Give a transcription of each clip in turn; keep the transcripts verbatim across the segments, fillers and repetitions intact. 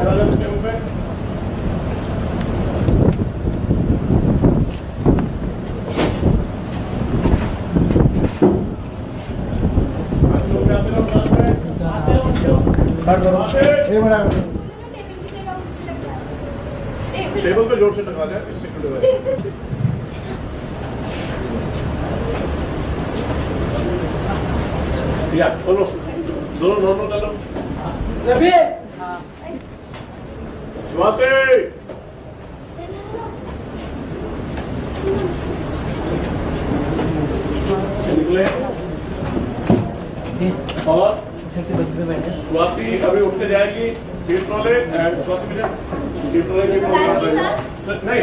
Table पे जोर से टका जाए इससे या बोलो दोनों नॉर्मल डालो रवि स्वाति निकले और स्वाति अभी उठ के जाएगी सीट वाले एंड स्वाति मिले सीट वाले नहीं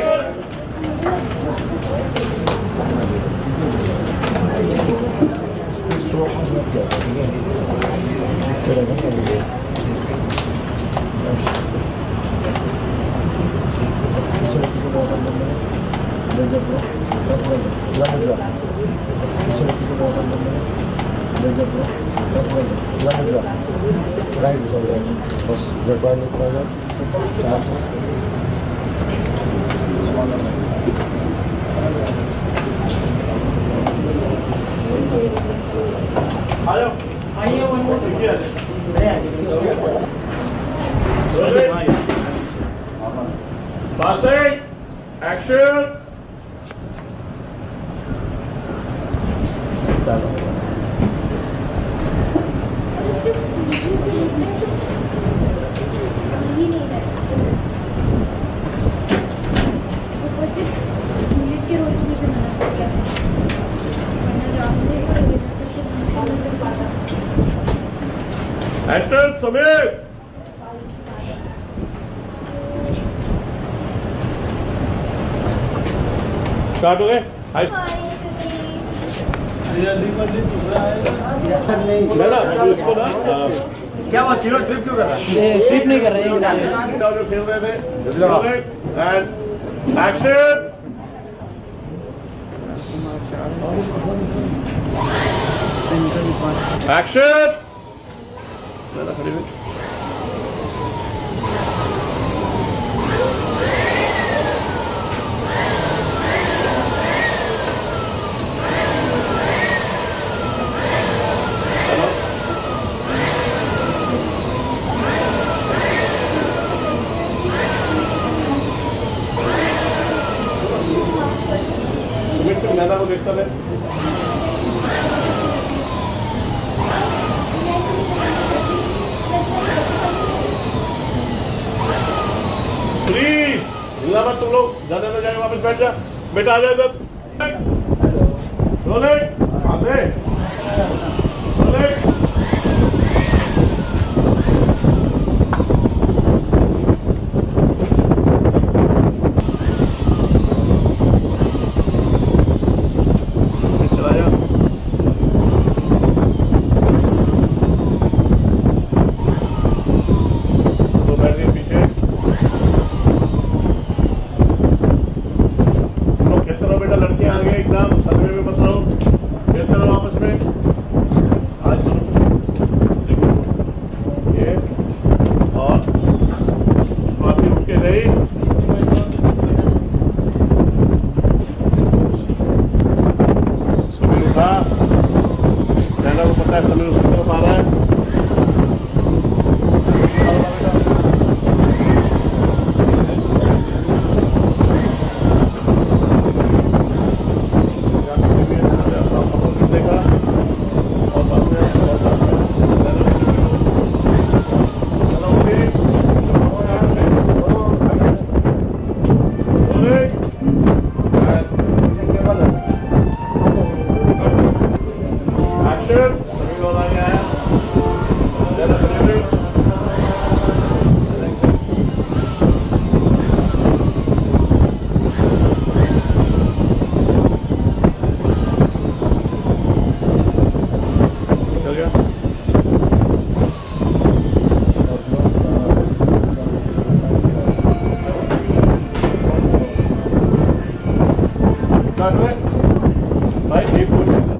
Passing, action. Action, Samir. Start हो गए इसको ना क्या बात जीरो ट्रिप क्यों कर रहा है? ट्रिप नहीं कर रहे हैं जो खेल रहे थे एंड एक्शन एक्शन मैदा को देखता है प्लीज हिला मत तुम लोग ज्यादा तो जाए वापस बैठ जा बेटा आ जाए इधर रोले आधे रोले समय उसकी तरफ आ रहा है भाई